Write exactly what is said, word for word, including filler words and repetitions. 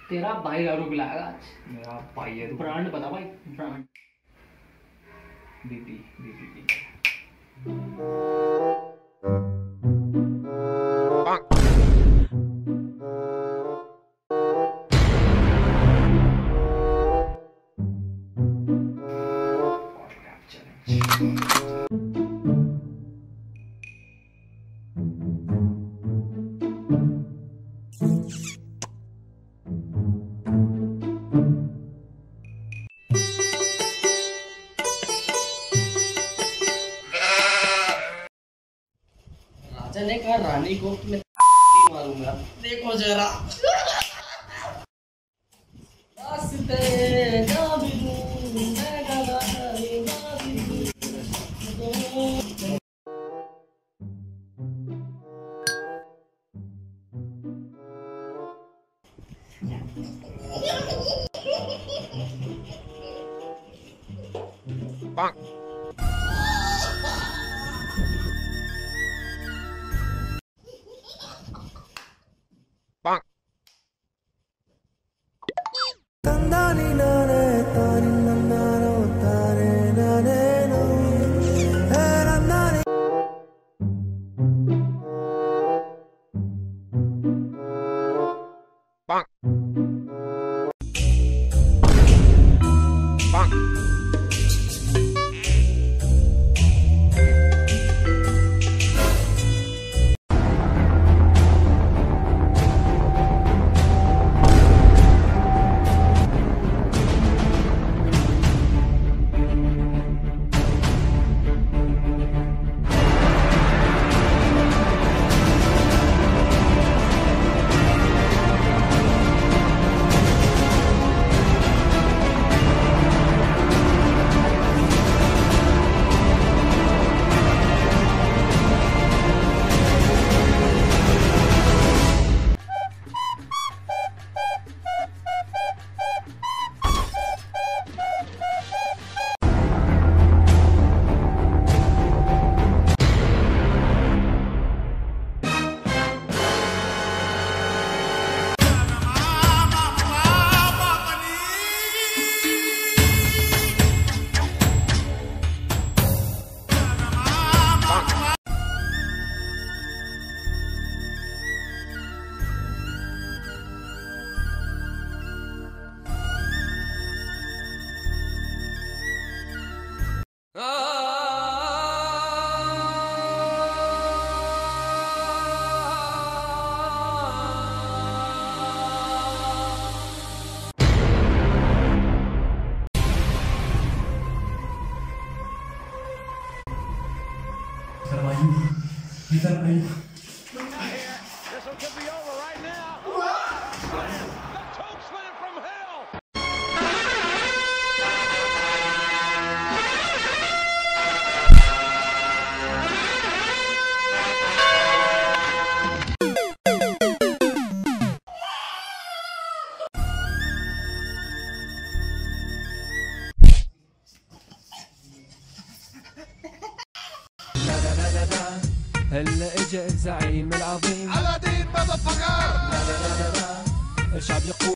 तेरा भाई दारू पिलाएगा आज। मेरा भाई है। ब्रांड बता भाई, ब्रांड। BP BP P. राजा ने कहा रानी को कि मैं मारूंगा, देखो जरा। This one could be over right now. The Tokesman from hell. هلا اجا الزعيم العظيم Aladdin, motherfucker. الشعب يقول